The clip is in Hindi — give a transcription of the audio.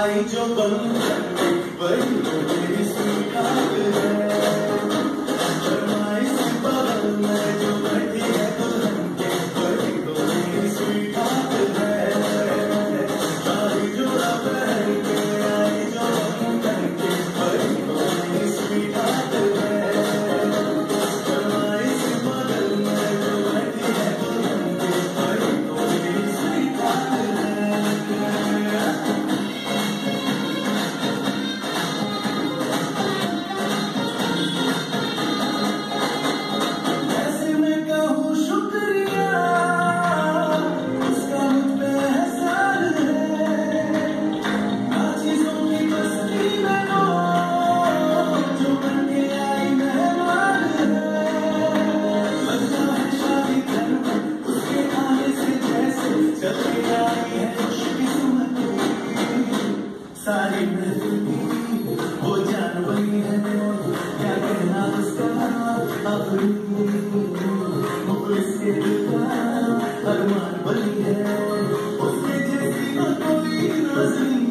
आई जो बन वही तो मेरी स्वीकार है। शर्माई सी बगल में जो बैठी है दुल्हन के वही तो मेरी स्वीकार है। आई जो पहन के आई जो बन के वही तो मेरी स्वीकार है। शर्माई सी बगल में जो बैठी है दुल्हन के वही तो मेरी स्वीकार है। सारी वो जान बनी है, क्या कहना उसका अपनी इसके दिल का अरमान बनी है, उसके जैसी कोई नजर